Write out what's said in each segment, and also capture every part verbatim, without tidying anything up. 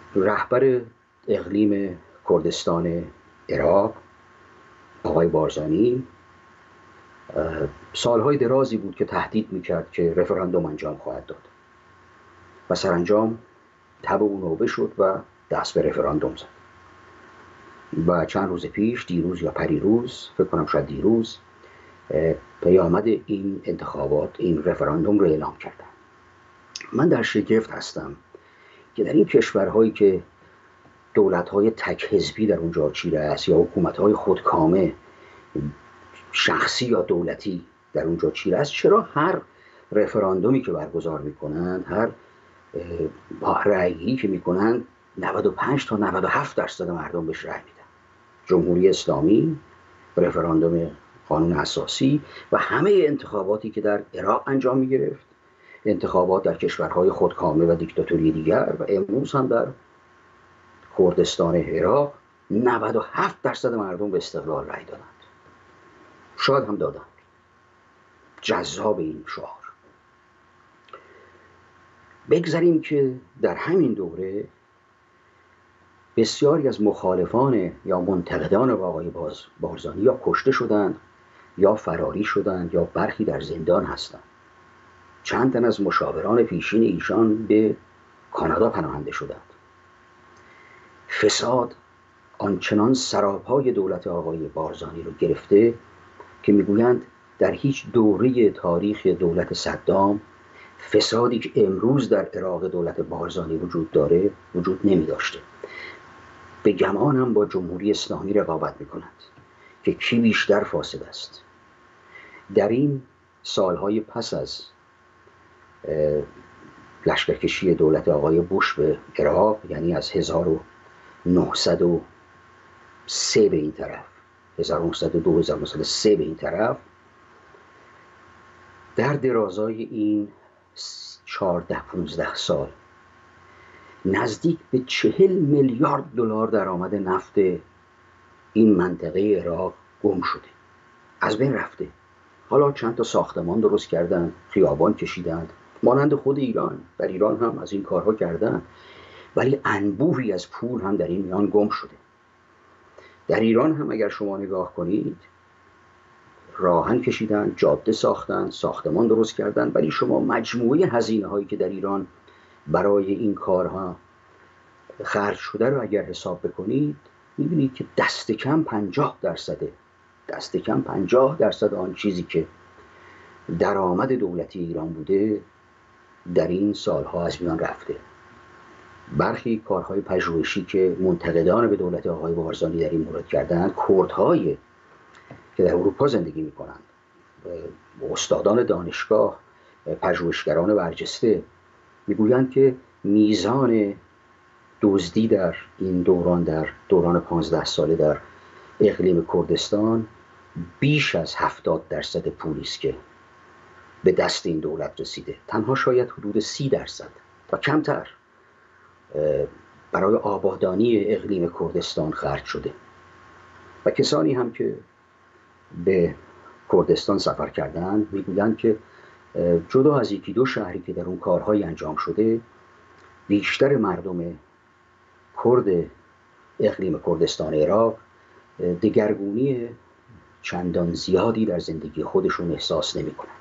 رهبر اقلیم کردستان عراق آقای بارزانی سالهای درازی بود که تهدید میکرد که رفراندوم انجام خواهد داد و سرانجام تب او نوبه شد و دست به رفراندوم زد و چند روز پیش، دیروز یا پریروز، فکر کنم شاید دیروز، پیامد این انتخابات، این رفراندوم رو اعلام کردن. من در شگفت هستم که در این کشورهایی که دولت‌های تک حزبی در اونجا چیره است یا حکومت‌های خودکامه شخصی یا دولتی در اونجا چیره است، چرا هر رفراندومی که برگزار میکنند، هر رأیی که میکنند، نود و پنج تا نود و هفت درصد مردم بهش رأی میدن؟ جمهوری اسلامی، رفراندوم قانون اساسی و همه انتخاباتی که در عراق انجام میگرفت، انتخابات در کشورهای خودکامه و دیکتاتوری دیگر و امروز هم در کردستان عراق، نود و هفت درصد مردم به استقلال رأی دادند. شاید هم دادند. جذاب این شعار. بگذاریم که در همین دوره بسیاری از مخالفان یا منتقدان آقای بارزانی یا کشته شدند یا فراری شدند یا برخی در زندان هستند. چند تن از مشاوران پیشین ایشان به کانادا پناهنده شدند. فساد آنچنان سراپای دولت آقای بارزانی رو گرفته که میگویند در هیچ دوره تاریخ دولت صدام فسادی که امروز در عراق دولت بارزانی وجود داره وجود نمی داشته. به گمان هم با جمهوری اسلامی رقابت میکنند که کی بیشتر فاسد است. در این سالهای پس از لشکرکشی دولت آقای بوش به عراق، یعنی از هزار و نهصد و سه به این طرف، هزار و نهصد و دو هزار و نهصد و سه به این طرف، در درازای این چهارده پانزده سال نزدیک به چهل میلیارد دلار درآمد نفت این منطقه عراق گم شده، از بین رفته. حالا چند تا ساختمان درست کردن، خیابان کشیدند، مانند خود ایران. در ایران هم از این کارها کردن، ولی انبوهی از پول هم در این میان گم شده. در ایران هم اگر شما نگاه کنید، راهن کشیدن، جاده ساختن، ساختمان درست کردن، ولی شما مجموعه هزینه هایی که در ایران برای این کارها خرج شده رو اگر حساب بکنید، میبینید که دست کم پنجاه درصده دست کم پنجاه درصد آن چیزی که درآمد دولتی ایران بوده در این سالها از میان رفته. برخی کارهای پژوهشی که منتقدان به دولت آقای بارزانی در این مورد کردند، کردهای که در اروپا زندگی میکنند، استادان دانشگاه، پژوهشگران برجسته، میگویند که میزان دزدی در این دوران، در دوران پانزده ساله در اقلیم کردستان، بیش از هفتاد درصد پولی است که به دست این دولت رسیده. تنها شاید حدود سی درصد و کمتر برای آبادانی اقلیم کردستان خرج شده. و کسانی هم که به کردستان سفر کردن میگویند که جدا از یکی دو شهری که در اون کارهای انجام شده، بیشتر مردم کرد اقلیم کردستان عراق دگرگونی چندان زیادی در زندگی خودشون احساس نمی کنند.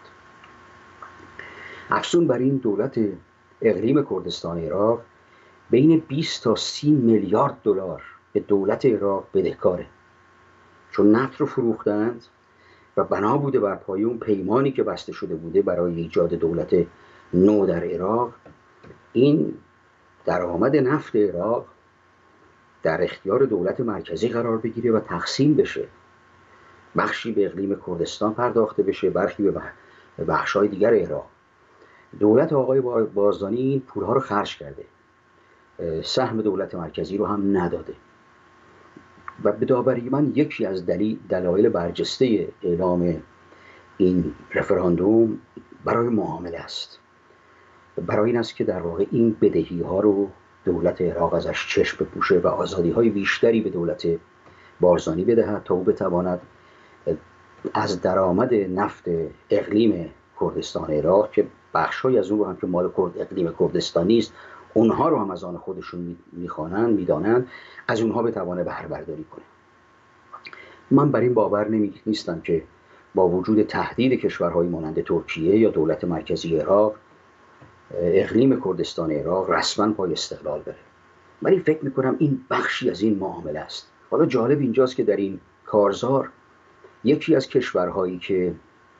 افزون بر این، دولت اقلیم کردستان عراق بین بیست تا سی میلیارد دلار به دولت عراق بدهکاره، چون نفت رو فروختند و بنا بوده بر پایه اون پیمانی که بسته شده بوده برای ایجاد دولت نو در عراق، این درآمد نفت عراق در اختیار دولت مرکزی قرار بگیره و تقسیم بشه. بخشی به اقلیم کردستان پرداخته بشه، برخی به بخش‌های دیگر عراق. دولت آقای بارزانی این پولها رو خرج کرده، سهم دولت مرکزی رو هم نداده. و به داوری من یکی از دلیل دلایل برجسته اعلام این رفراندوم برای معامله است. برای این است که در واقع این بدهی ها رو دولت عراق ازش چشم بپوشه و آزادی های بیشتری به دولت بارزانی بدهد تا او بتواند از درآمد نفت اقلیم کردستان عراق، که بخش‌های از اون رو هم که مال کرد اقلیم کردستانی است، اونها رو هم از آن خودشون میخوانند، میدانند، از اونها بتوانه بهره برداری کنه. من بر این باور نمی نیستم که با وجود تهدید کشورهای مانند ترکیه یا دولت مرکزی عراق، اقلیم کردستان عراق رسما پای استقلال بره. ولی فکر میکنم این بخشی از این معامله است. حالا جالب اینجاست که در این کارزار یکی از کشورهایی که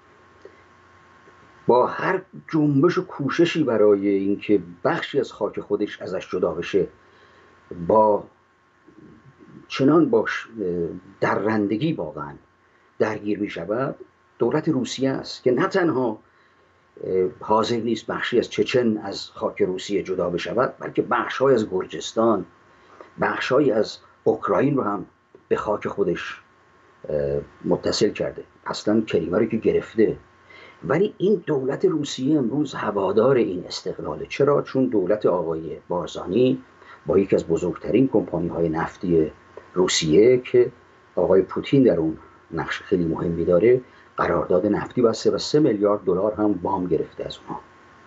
با هر جنبش و کوششی برای اینکه بخشی از خاک خودش ازش جدا بشه، با چنان باش در رندگی واقعا درگیر می شود، دولت روسیه است که نه تنها حاضر نیست بخشی از چچن از خاک روسیه جدا بشود، بلکه بخش‌های از گرجستان، بخش‌های از اوکراین رو هم به خاک خودش متصل کرده. اصلا کریمه رو که گرفته. ولی این دولت روسیه امروز هوادار این استقلاله. چرا؟ چون دولت آقای بارزانی با یکی از بزرگترین کمپانی‌های نفتی روسیه که آقای پوتین در اون نقش خیلی مهمی داره، قرارداد نفتی بسته و سه میلیارد دلار هم وام گرفته از اونها.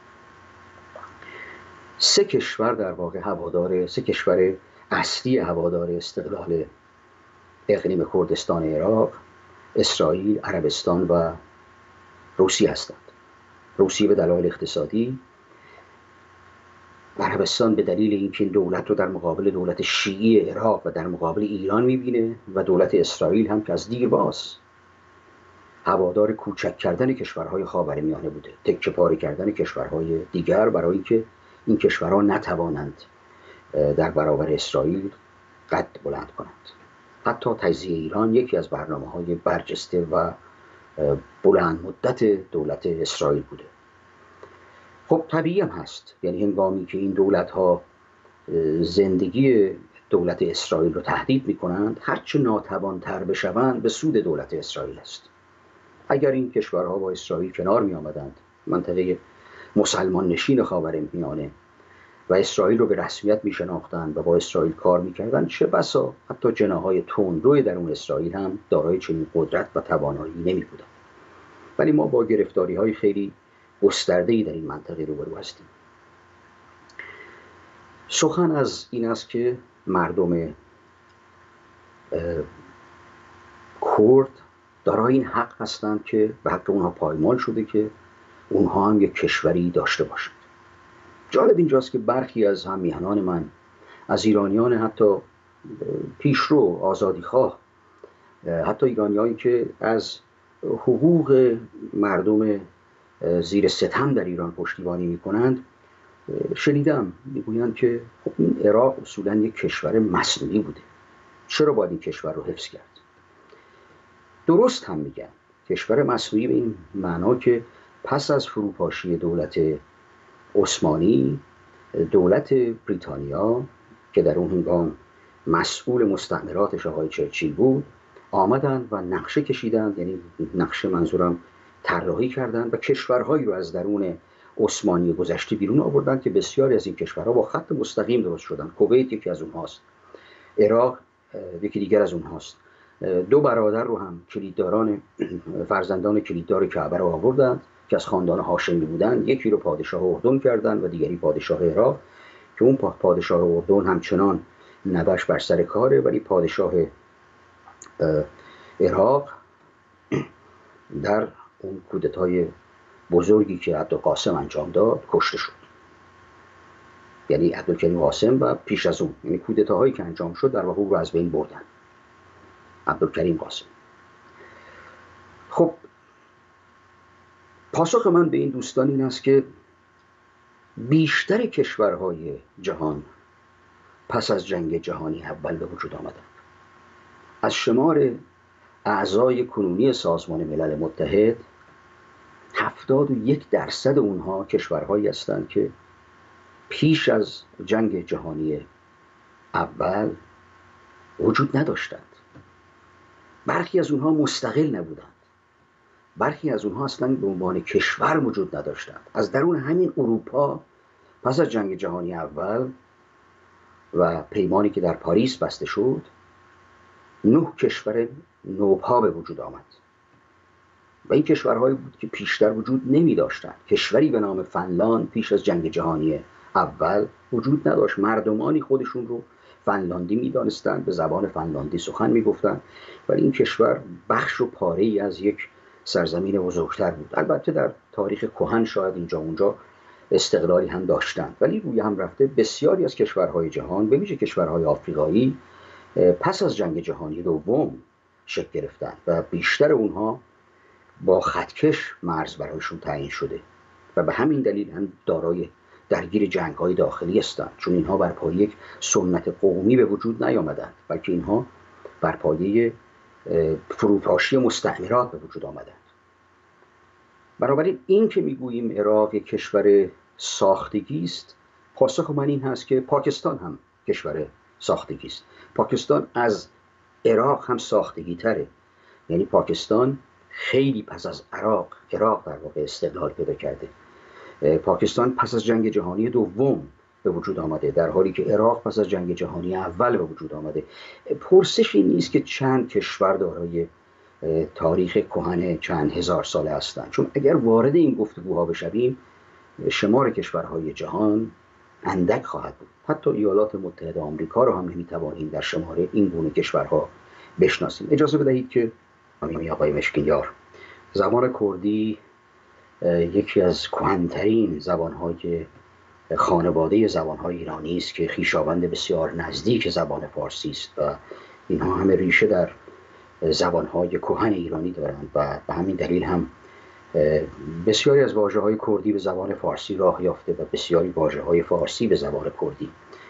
سه کشور در واقع هوادار، سه کشور اصلی هوادار استقلال اقلیم کردستان عراق، اسرائیل، عربستان و روسیه هستند. روسیه به دلایل اقتصادی، عربستان به دلیل اینکه این دولت رو در مقابل دولت شیعی عراق و در مقابل ایران میبینه، و دولت اسرائیل هم که از دیرباز هوادار کوچک کردن کشورهای خاورمیانه بوده، تکه پاره کردن کشورهای دیگر برای اینکه این کشورها نتوانند در برابر اسرائیل قد بلند کنند. حتی تجزیه ایران یکی از برنامه‌های برجسته و بلند مدت دولت اسرائیل بوده. خب طبیعی هم هست، یعنی هنگامی که این دولت‌ها زندگی دولت اسرائیل رو تهدید می‌کنند، هرچه ناتوان‌تر بشوند به سود دولت اسرائیل است. اگر این کشورها با اسرائیل کنار می‌آمدند، منطقه مسلمان نشین خاورمیانه، و اسرائیل رو به رسمیت می‌شناختند و با اسرائیل کار می‌کردند، چه بسا حتی جناح‌های تندروی درون اسرائیل هم دارای چنین قدرت و توانایی نمی‌بودند. ولی ما با گرفتاری‌های خیلی گسترده‌ای در این منطقه روبرو هستیم. سخن از این است که مردم کرد دارای این حق هستند که به حق اونها پایمال شده که اونها هم یک کشوری داشته باشند. جالب اینجاست که برخی از همیهنان من، از ایرانیان حتی پیشرو آزادیخواه، حتی ایرانیانی که از حقوق مردم زیر ستم در ایران پشتیبانی میکنند، شنیدم میگویند که خب این عراق اصولا یک کشور مصنوعی بوده، چرا باید این کشور رو حفظ کرد؟ درست هم میگن، کشور مصنوعی به این معنا که پس از فروپاشی دولت عثمانی، دولت بریتانیا که در اون هنگام مسئول مستعمراتش آقای چرچیل بود، آمدند و نقشه کشیدند، یعنی نقشه منظورم طراحی کردند و کشورهایی رو از درون عثمانی گذشته بیرون آوردند که بسیاری از این کشورها با خط مستقیم درست شدند. کویت یکی از اونهاست، عراق یکی دیگر از اونهاست. دو برادر رو هم کلیدداران، فرزندان کلیددار کعبه رو آوردند که از خاندان هاشمی بودند، یکی رو پادشاه اردن کردند و دیگری پادشاه عراق، که اون پادشاه اردن همچنان نوش بر سر کاره، ولی پادشاه عراق در اون کودتای بزرگی که عبدالقاسم انجام داد کشته شد. یعنی عبدالکریم قاسم و پیش از اون، یعنی کودتاهایی که انجام شد در واقع رو از بین بردن عبدالکریم قاسم. خب پاسخ من به این دوستان این است که بیشتر کشورهای جهان پس از جنگ جهانی اول به وجود آمدند. از شمار اعضای کنونی سازمان ملل متحد هفتاد و یک درصد اونها کشورهایی هستند که پیش از جنگ جهانی اول وجود نداشتند. برخی از اونها مستقل نبودند، برخی از اونها اصلا به عنوان کشور وجود نداشتند. از درون همین اروپا پس از جنگ جهانی اول و پیمانی که در پاریس بسته شد، نه کشور نوپا به وجود آمد و این کشورهایی بود که پیشتر وجود نمی داشتند. کشوری به نام فنلاند پیش از جنگ جهانی اول وجود نداشت. مردمانی خودشون رو فنلاندی میدانستند، به زبان فنلاندی سخن میگفتند، ولی این کشور بخش و پاره ای از یک سرزمین بزرگتر بود. البته در تاریخ کهن شاید اینجا اونجا استقلالی هم داشتند، ولی روی هم رفته بسیاری از کشورهای جهان، به ویژه کشورهای آفریقایی، پس از جنگ جهانی دوم شکل گرفتند و بیشتر اونها با خطکش مرز برایشون تعیین شده و به همین دلیل هم دارای درگیر جنگ‌های داخلی هستند، چون اینها بر پایه یک سنت قومی به وجود نیامدند، بلکه اینها بر پایه فروپاشی مستعمرات به وجود آمدند. بنابراین این که میگوییم عراق یک کشور ساختگی است، پاسخ من این هست که پاکستان هم کشور ساختگی است. پاکستان از عراق هم ساختگی تره. یعنی پاکستان خیلی پس از عراق عراق در واقع استقلال پیدا کرده. پاکستان پس از جنگ جهانی دوم به وجود آمده، در حالی که عراق پس از جنگ جهانی اول به وجود آمده. پرسش این نیست که چند کشور دارای تاریخ کهن چند هزار ساله هستند، چون اگر وارد این گفتگوها بشویم شمار کشورهای جهان اندک خواهد بود. حتی ایالات متحده آمریکا رو هم نمیتوانیم در شمار این گونه کشورها بشناسیم. اجازه بدهید که آقای مشکینیار، زبان کردی یکی از کهن‌ترین زبان‌های خانواده زبان‌های ایرانی است که خویشاوند بسیار نزدیک زبان فارسی است و اینها همه ریشه در زبان‌های کهن ایرانی دارند و به همین دلیل هم بسیاری از واژه‌های کردی به زبان فارسی راه یافته و بسیاری واژه‌های فارسی به زبان کردی.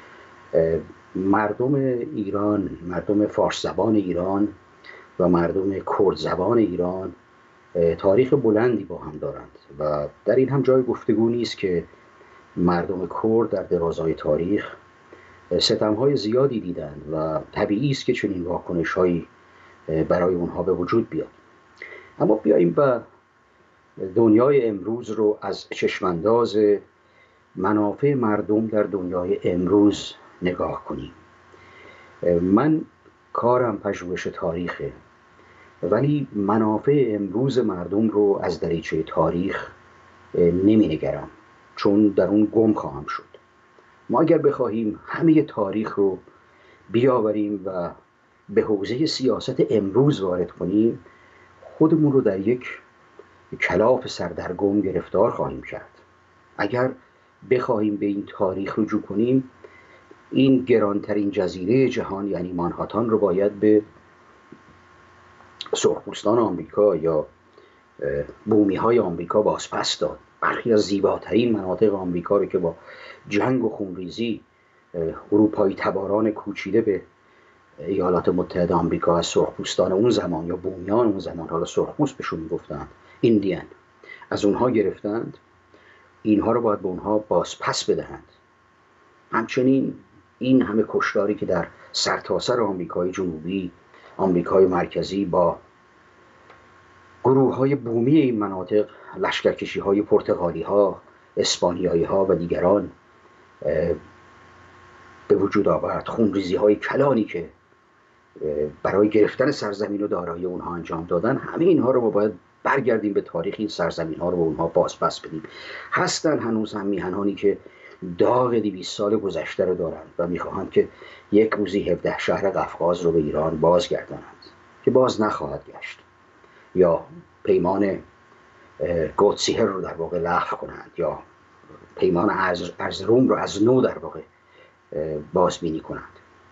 مردم ایران، مردم فارس زبان ایران و مردم کرد زبان ایران تاریخ بلندی با هم دارند و در این هم جای گفتگو نیست که مردم کرد در درازای تاریخ ستم‌های زیادی دیدند و طبیعی است که چنین واکنش‌هایی برای اونها به وجود بیاد. اما بیاییم و دنیای امروز رو از چشمانداز منافع مردم در دنیای امروز نگاه کنیم. من کارم پژوهش تاریخه، ولی منافع امروز مردم رو از دریچه تاریخ نمی نگرم، چون در اون گم خواهم شد. ما اگر بخواهیم همه تاریخ رو بیاوریم و به حوزه سیاست امروز وارد کنیم، خودمون رو در یک کلاف سردرگم گرفتار خواهیم کرد. اگر بخواهیم به این تاریخ رجوع کنیم، این گرانترین جزیره جهان یعنی مانهاتن رو باید به سرخپوستان آمریکا یا بومی های آمریکا بازپس داد. برخی از زیباترین مناطق آمریکا رو که با جنگ و خونریزی اروپایی تباران کوچیده به ایالات متحده آمریکا از سرخپوستان اون زمان یا بومیان اون زمان، حالا سرخپوست بهشون میگفتند، ایندین، از اونها گرفتند، اینها رو باید به اونها بازپس بدهند. همچنین این همه کشتاری که در سرتاسر آمریکای جنوبی، آمریکای مرکزی با گروه های بومی این مناطق، لشکرکشی های پرتغالی ها، اسپانیایی ها و دیگران به وجود آورد، خونریزی های کلانی که برای گرفتن سرزمین و دارایی اونها انجام دادن، همه اینها رو ما باید برگردیم به تاریخ این سرزمین ها رو به اونها بازپس بدیم. هستن هنوز هم میهنانی که داغ دویست سال گذشته رو دارند و میخواهند که یک روزی هفده شهر قفقاز رو به ایران بازگردانند که باز نخواهد گشت، یا پیمان گوتسیهر رو در واقع لغو کنند، یا پیمان ارزروم رو از نو در واقع بازبینی کنند.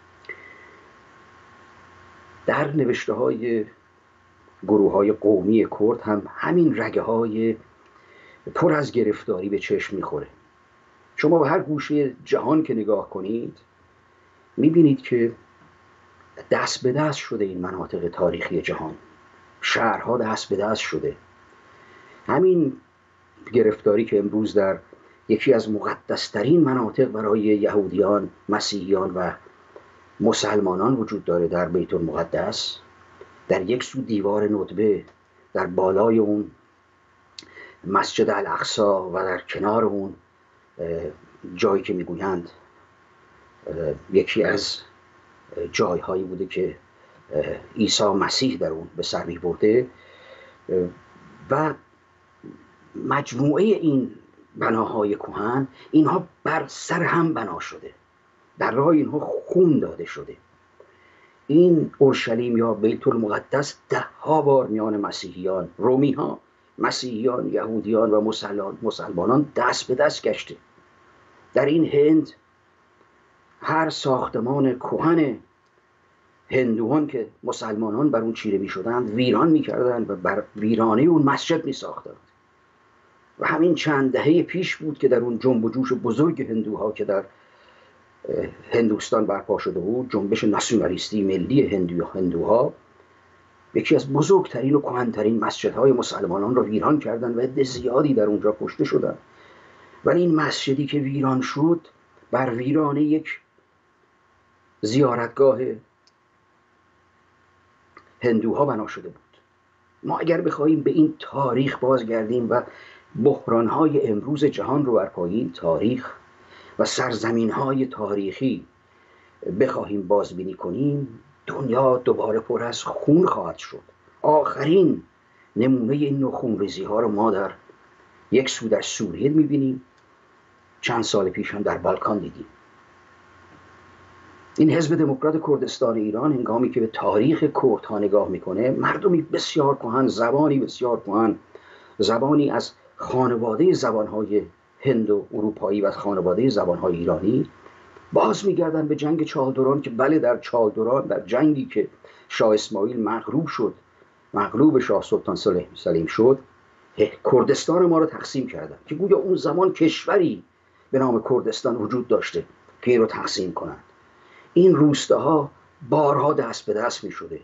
در نوشته های گروه های قومی کرد هم همین رگه های پر از گرفتاری به چشم میخوره. شما به هر گوشه جهان که نگاه کنید میبینید که دست به دست شده این مناطق تاریخی جهان، شهرها دست به دست شده. همین گرفتاری که امروز در یکی از مقدسترین مناطق برای یهودیان، مسیحیان و مسلمانان وجود داره، در بیت المقدس، در یک سو دیوار ندبه، در بالای اون مسجد الاقصی و در کنار اون جایی که میگویند یکی از جایهایی بوده که عیسی مسیح در اون به سر میبرده، و مجموعه این بناهای کهن، اینها بر سر هم بنا شده، در راه اینها خون داده شده. این اورشلیم یا بیت المقدس ده ها بار میان مسیحیان، رومی ها، مسیحیان، یهودیان و مسلمانان دست به دست گشته. در این هند هر ساختمان کهن هندوان که مسلمانان بر اون چیره می شدند ویران می کردند و بر ویرانه اون مسجد می ساختند. و همین چند دهه پیش بود که در اون جنب و جوش بزرگ هندوها که در هندوستان برپا شده بود، جنبش ناسیونالیستی ملی هندوها، یکی از بزرگترین و کهن‌ترین مسجدهای مسلمانان را ویران کردند و عده زیادی در اونجا کشته شدند. ولی این مسجدی که ویران شد بر ویرانه یک زیارتگاه هندوها بنا شده بود. ما اگر بخواهیم به این تاریخ بازگردیم و بحران‌های امروز جهان رو بر پایه تاریخ و سرزمین‌های تاریخی بخواهیم بازبینی کنیم، دنیا دوباره پر از خون خواهد شد. آخرین نمونه این نوع خونریزی‌ها رو ما در یک سو در سوریه می‌بینیم، چند سال پیش هم در بالکان دیدیم. این حزب دموکرات کردستان ایران هنگامی که به تاریخ کردها نگاه میکنه، مردمی بسیار کهن، زبانی بسیار کهن، زبانی از خانواده زبانهای هند و اروپایی و خانواده زبانهای ایرانی، باز میگردن به جنگ چالدوران که بله در چالدوران، در جنگی که شاه اسماعیل مغلوب شد، مغلوب شاه سلطان سلیم شد، کردستان ما رو تقسیم کردن که گویا اون زمان کشوری به نام کردستان وجود داشته که این رو تقسیم کنند. این روستاها بارها دست به دست می شده.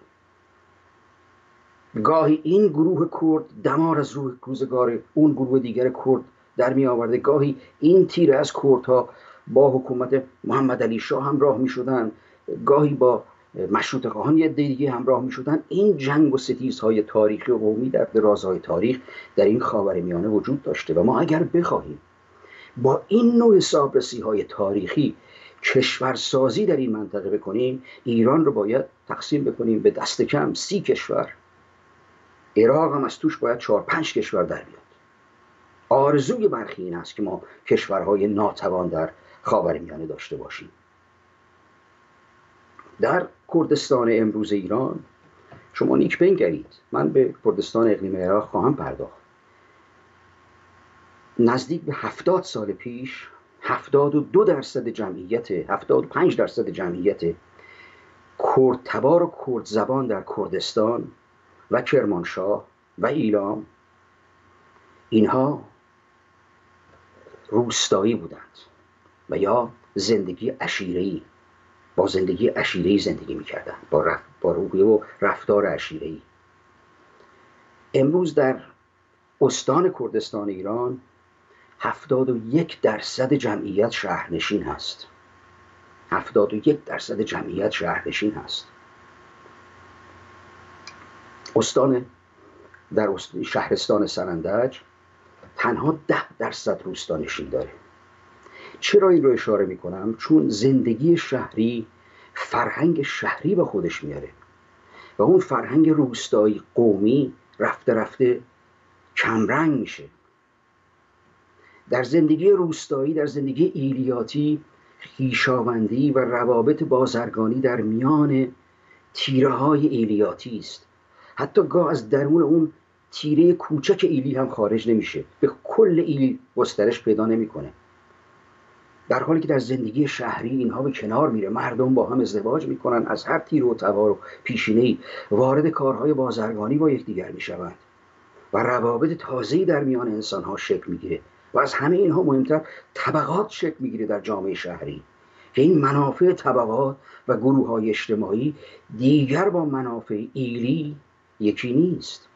گاهی این گروه کرد دمار از روی روزگار اون گروه دیگر کرد در می آورده، گاهی این تیره از کردها با حکومت محمد علی شاه همراه می شدن، گاهی با مشروطه خواهان یه دیگه همراه می شدن. این جنگ و ستیزهای تاریخی و قومی در درازهای تاریخ در این خاورمیانه وجود داشته و ما اگر بخواهیم با این نوع حسابرسی های تاریخی کشورسازی در این منطقه بکنیم، ایران رو باید تقسیم بکنیم به دست کم سی کشور. عراق هم از توش باید چهار پنج کشور در بیاد. آرزوی برخی این است که ما کشورهای ناتوان در خاورمیانه داشته باشیم. در کردستان امروز ایران شما نیک بنگرید، من به کردستان اقلیم عراق خواهم پرداخت. نزدیک به هفتاد سال پیش هفتاد و دو درصد جمعیت، هفتاد و پنج درصد جمعیت کرد تبار و کرد زبان در کردستان و کرمانشاه و ایلام، اینها روستایی بودند و یا زندگی عشیره‌ای، با زندگی عشیره‌ای زندگی می‌کردند، با رف... با روحیه و رفتار عشیره‌ای. امروز در استان کردستان ایران هفتاد و یک درصد جمعیت شهرنشین هست. هفتاد و یک درصد جمعیت شهرنشین هست. استان در استان شهرستان سرندج تنها ده درصد روستانشین داره. چرا این رو اشاره می کنم؟ چون زندگی شهری فرهنگ شهری به خودش میاره و اون فرهنگ روستایی قومی رفته رفته کمرنگ میشه. در زندگی روستایی، در زندگی ایلیاتی، خویشاوندی و روابط بازرگانی در میان تیره های ایلیاتی است. حتی گاه از درون اون تیره کوچک ایلی هم خارج نمیشه، به کل ایل گسترش پیدا نمیکنه. در حالی که در زندگی شهری اینها به کنار میره، مردم با هم ازدواج میکنن، از هر تیر و تبار و پیشینه‌ای وارد کارهای بازرگانی با یکدیگر میشوند و روابط تازه‌ای در میان انسانها شکل میگیره و از همه اینها مهمتر طبقات شکل میگیره در جامعه شهری که این منافع طبقات و گروه‌های اجتماعی دیگر با منافع ایلی یکی نیست.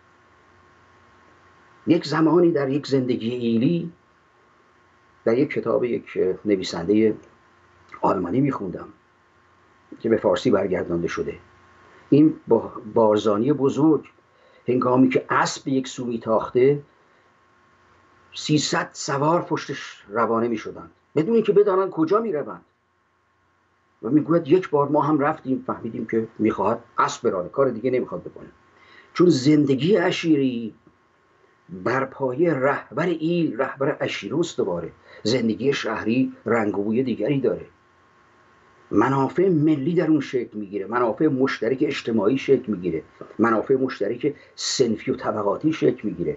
یک زمانی در یک زندگی ایلی، در یک کتاب یک نویسنده آلمانی میخوندم که به فارسی برگردانده شده، این با بارزانی بزرگ هنگامی که اسب یک سو میتاخته سیصد سوار پشتش روانه میشدند بدون اینکه بدانند کجا میروند و میگوید یک بار ما هم رفتیم، فهمیدیم که میخواهد اسب برانه، کار دیگه نمیخواد بکنه. چون زندگی عشیری بر پایه رهبر ایل، رهبر اشیروس دوباره. زندگی شهری رنگ و بوی دیگری داره، منافع ملی در اون شکل میگیره، منافع مشترک اجتماعی شکل میگیره، منافع مشترک صنفی و طبقاتی شکل میگیره.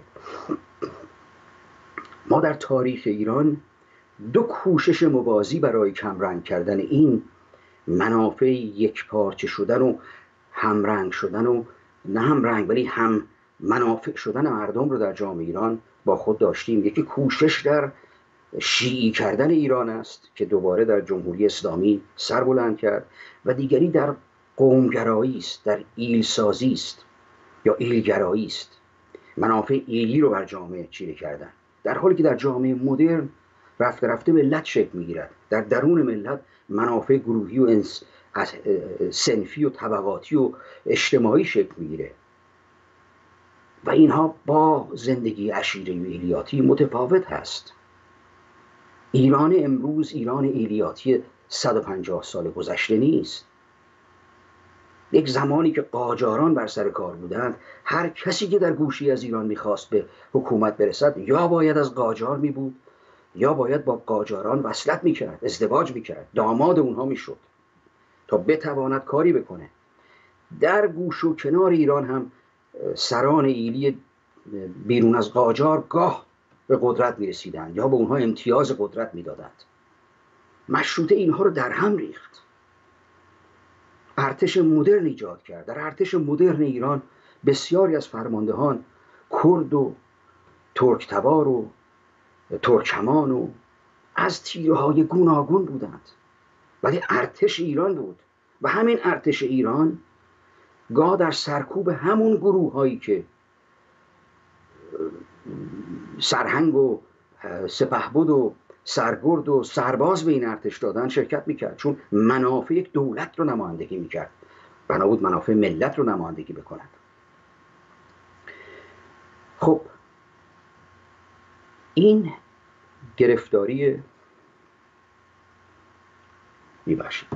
ما در تاریخ ایران دو کوشش موازی برای کمرنگ کردن این منافع یک پارچه شدن و همرنگ شدن و نه همرنگ ولی هم منافع شدن مردم رو در جامعه ایران با خود داشتیم. یکی کوشش در شیعی کردن ایران است که دوباره در جمهوری اسلامی سر بلند کرد، و دیگری در قومگرایی است، در ایلسازی است یا ایلگرایی است، منافع ایلی رو بر جامعه چیره کردن، در حالی که در جامعه مدرن رفته رفته ملت شکل میگیرد، در درون ملت منافع گروهی و صنفی و طبقاتی و اجتماعی شکل میگیره و اینها با زندگی عشیره و ایلیاتی متفاوت هست. ایران امروز ایران ایلیاتی صد و پنجاه سال گذشته نیست. یک زمانی که قاجاران بر سر کار بودند، هر کسی که در گوشی از ایران میخواست به حکومت برسد یا باید از قاجار میبود یا باید با قاجاران وصلت میکرد، ازدواج میکرد، داماد اونها میشد تا بتواند کاری بکنه. در گوش و کنار ایران هم سران ایلی بیرون از قاجار گاه به قدرت میرسیدند یا به اونها امتیاز قدرت میدادند. مشروطه اینها رو در هم ریخت، ارتش مدرن ایجاد کرد. در ارتش مدرن ایران بسیاری از فرماندهان کرد و ترک تبار و ترکمان و از تیرهای گوناگون بودند، ولی ارتش ایران بود و همین ارتش ایران گاه در سرکوب همون گروه هایی که سرهنگ و سپهبد و سرگرد و سرباز به این ارتش دادن شرکت میکرد، چون منافع یک دولت رو نمایندگی میکرد، بنا بود منافع ملت رو نمایندگی بکند. خب این گرفتاری میباشید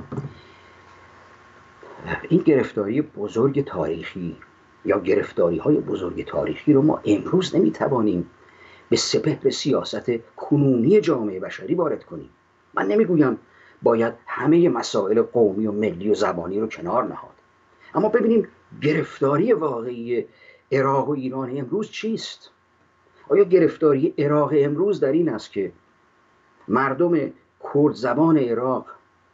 این گرفتاری بزرگ تاریخی یا گرفتاری های بزرگ تاریخی رو ما امروز نمیتوانیم به سپهر سیاست کنونی جامعه بشری وارد کنیم. من نمیگویم باید همه مسائل قومی و ملی و زبانی رو کنار نهاد، اما ببینیم گرفتاری واقعی عراق و ایران امروز چیست؟ آیا گرفتاری عراق امروز در این است که مردم کرد زبان عراق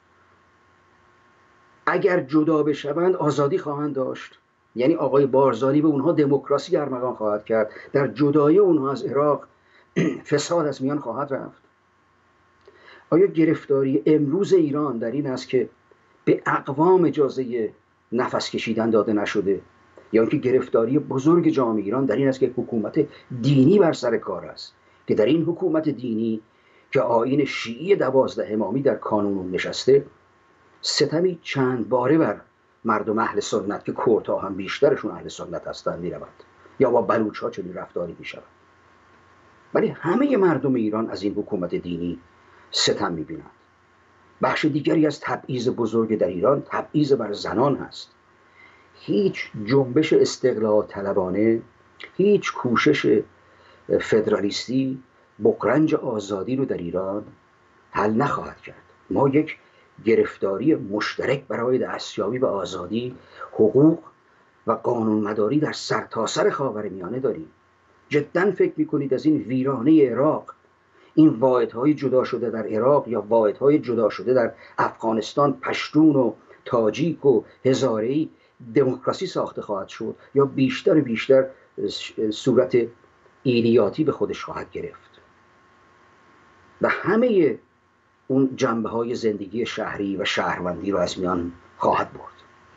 اگر جدا بشوند آزادی خواهند داشت؟ یعنی آقای بارزانی به اونها دموکراسی ارمغان خواهد کرد، در جدای اونها از عراق فساد از میان خواهد رفت؟ آیا گرفتاری امروز ایران در این است که به اقوام اجازه نفس کشیدن داده نشده، یا اینکه گرفتاری بزرگ جامعه ایران در این است که حکومت دینی بر سر کار است، که در این حکومت دینی که آیین شیعی دوازده امامی در کانون نشسته، ستمی چند باره بر مردم اهل سنت که کردها هم بیشترشون اهل سنت هستند میرود، یا با بلوچ ها چنین رفتاری میشود. ولی همه مردم ایران از این حکومت دینی ستم میبینند. بخش دیگری از تبعیض بزرگ در ایران تبعیض بر زنان هست. هیچ جنبش استقلال طلبانه، هیچ کوشش فدرالیستی بقرنج آزادی رو در ایران حل نخواهد کرد. ما یک گرفتاری مشترک برای دستیابی به آزادی، حقوق و قانونمداری در سرتاسر خاورمیانه داریم. جدا فکر میکنید از این ویرانه عراق، این واحدهای جدا شده در عراق یا واحدهای جدا شده در افغانستان، پشتون و تاجیک و هزاره‌ای، دموکراسی ساخته خواهد شد یا بیشتر و بیشتر صورت ایلیاتی به خودش خواهد گرفت و همه اون جنبه های زندگی شهری و شهروندی رو از میان خواهد برد.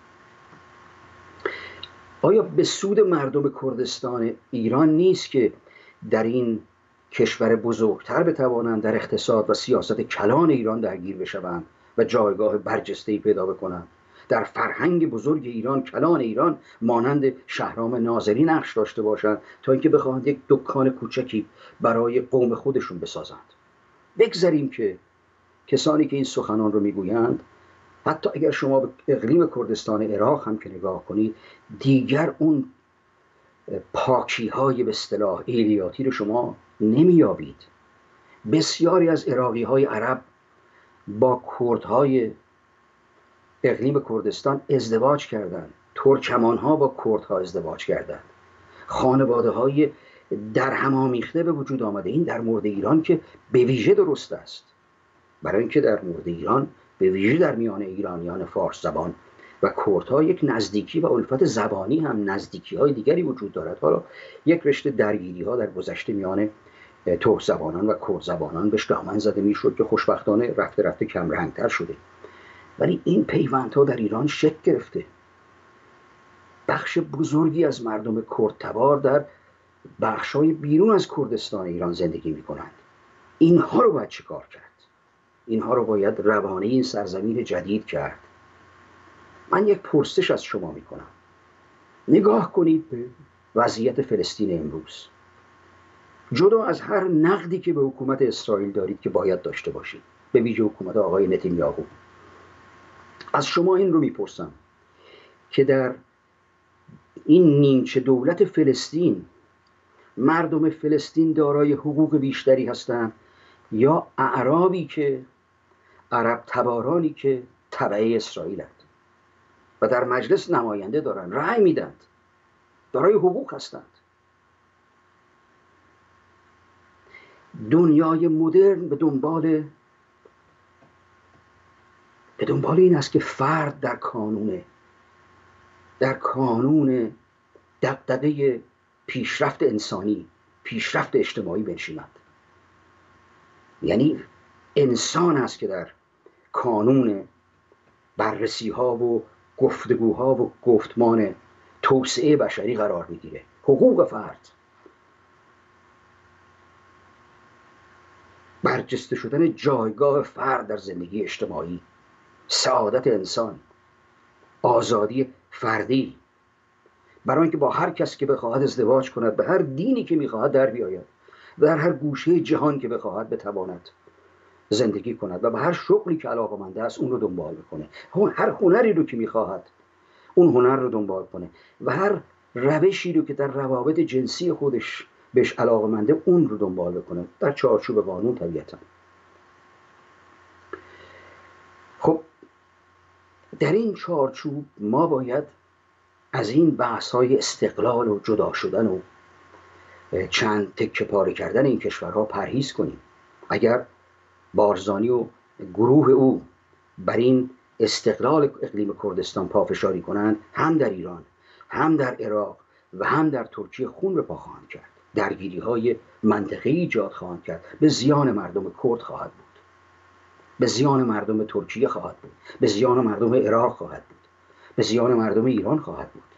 آیا به سود مردم کردستان ایران نیست که در این کشور بزرگتر بتوانند در اقتصاد و سیاست کلان ایران درگیر بشوند و جایگاه برجسته‌ای پیدا بکنند؟ در فرهنگ بزرگ ایران، کلان ایران، مانند شهرام ناظری نقش داشته باشند تا اینکه بخواهند یک دکان کوچکی برای قوم خودشون بسازند. بگذاریم که کسانی که این سخنان رو میگویند، حتی اگر شما به اقلیم کردستان عراق هم که نگاه کنید، دیگر اون پاکی های به اصطلاح ایلیاتی رو شما نمیابید. بسیاری از عراقی های عرب با کردهای اقلیم کردستان ازدواج کردند. ترکمان ها با کردها ازدواج کردند. خانواده های در هم آمیخته به وجود آمده. این در مورد ایران که به ویژه درست است، برای اینکه در مورد ایران به ویژه در میان ایرانیان فارس زبان و کردها یک نزدیکی و الفت زبانی هم نزدیکی های دیگری وجود دارد. حالا یک رشته درگیری ها در گذشته میان ترک زبانان و کرد زبانان بهش دامن زده میشد که خوشبختانه رفته رفته کم رنگتر شده، ولی این پیوندها در ایران شکل گرفته. بخش بزرگی از مردم کرد تبار در بخشای بیرون از کردستان ایران زندگی میکنند. اینها رو باید چیکار کرد؟ اینها رو باید روانه این سرزمین جدید کرد. من یک پرسش از شما میکنم. نگاه کنید به وضعیت فلسطین امروز. جدا از هر نقدی که به حکومت اسرائیل دارید که باید داشته باشید، به ویژه حکومت آقای نتانیاهو، از شما این رو میپرسم که در این نیمچه دولت فلسطین مردم فلسطین دارای حقوق بیشتری هستند یا اعرابی که عرب تبارانی که تبعه اسرائیلند و در مجلس نماینده دارن، رأی میدند، دارای حقوق هستند؟ دنیای مدرن به دنبال به دنبال این است که فرد در کانونه در کانون دغدغه پیشرفت انسانی، پیشرفت اجتماعی بنشیند. یعنی انسان است که در کانون بررسی ها و گفتگوها و گفتمان توسعه بشری قرار میگیره. حقوق فرد، برجسته شدن جایگاه فرد در زندگی اجتماعی، سعادت انسان، آزادی فردی، برای اینکه با هر کس که بخواهد ازدواج کند، به هر دینی که میخواهد در بیاید، در هر گوشه جهان که بخواهد بتواند زندگی کند و به هر شغلی که علاقه‌مند است اون رو دنبال بکنه، هر هنری رو که میخواهد اون هنر رو دنبال کنه و هر روشی رو که در روابط جنسی خودش بهش علاقه‌منده اون رو دنبال بکنه، در چارچوب قانون طبیعتا. خب در این چارچوب ما باید از این بحث‌های استقلال و جدا شدن و چند تکه پاره کردن این کشورها پرهیز کنیم. اگر بارزانی و گروه او بر این استقلال اقلیم کردستان پافشاری کنند، هم در ایران، هم در عراق و هم در ترکیه خون به پا خواهند کرد. درگیری‌های منطقه‌ای ایجاد خواهند کرد. به زیان مردم کرد خواهد بود، به زیان مردم ترکیه خواهد بود، به زیان مردم عراق خواهد بود، به زیان مردم ایران خواهد بود.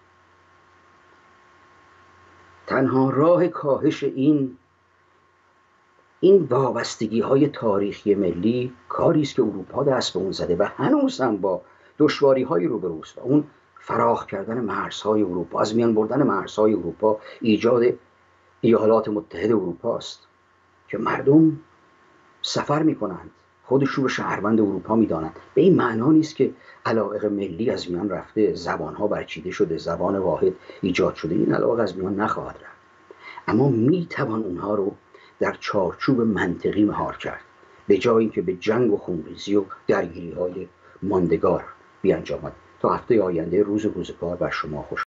تنها راه کاهش این این وابستگی های تاریخی ملی کاری است که اروپا دست به اون زده و هنوز هم با دشواری های روبروست. اون فراخ کردن مرزهای اروپا، از میان بردن مرزهای اروپا، ایجاد ایالات متحده اروپا است که مردم سفر میکنند، خودشون رو شهروند اروپا میدانند. به این معنا نیست که علاقه ملی از میان رفته، زبانها برچیده شده، زبان واحد ایجاد شده. این علاقه از میان نخواهد رفت، اما میتوان اونها رو در چارچوب منطقی مهار کرد، به جای اینکه به جنگ و خونریزی و درگیری های ماندگار بیانجامد. تا هفته آینده، روز روزگار بر شما خوش.